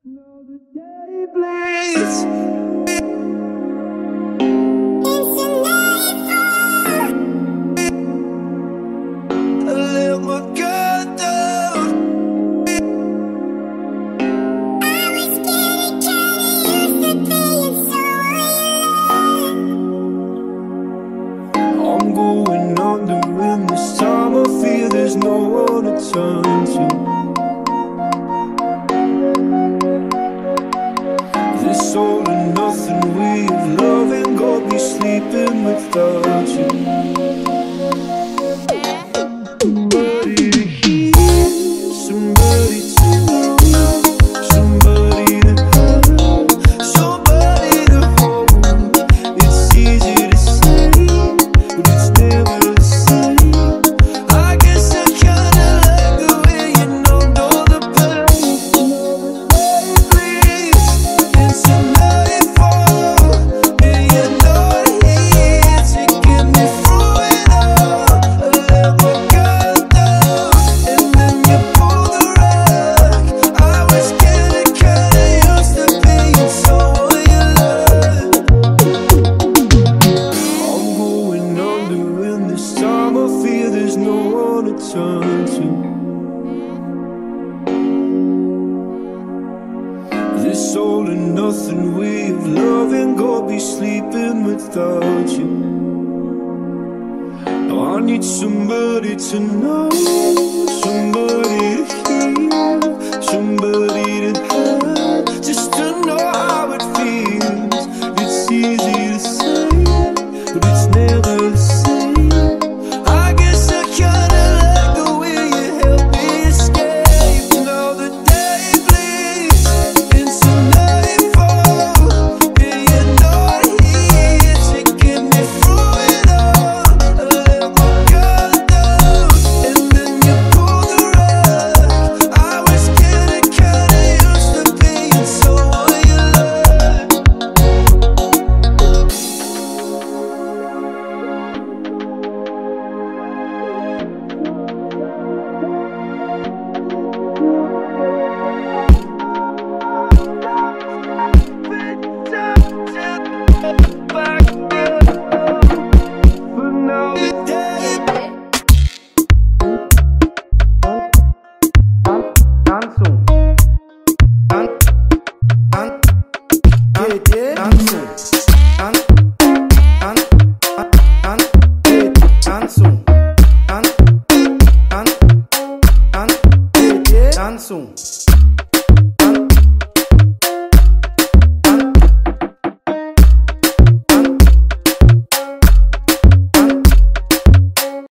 Now the day bleeds. I let my guard down. I was getting kinda used to being so alone. I'm going under, and this time I feel there's no one to turn to. This all or nothing way of loving, got me sleeping without you. Somebody to hear, somebody to know, somebody to have, somebody to hold. It's easy to say, but it's never the same. I guess I kinda like the way you numbed all the pain. Please, it's a nightfall, and you're not here to get me through it all. I let my guard down, and then you pulled the rug. I was getting kinda used to being someone you love. I'm going under, and this time I fear there's no one to turn to. This all or nothing way of loving, got me sleeping without you. Now I need somebody to know, somebody to hear, somebody to have, just to know how it feels. It's easy to say, but it's never the same. I guess I kinda like the way you help me escape. Now the day bleeds into nightfall, and you're not here to get me through it all. I let my guard down, and then you pulled the rug. I was getting kinda used to being someone you love. But now the day Tanzung.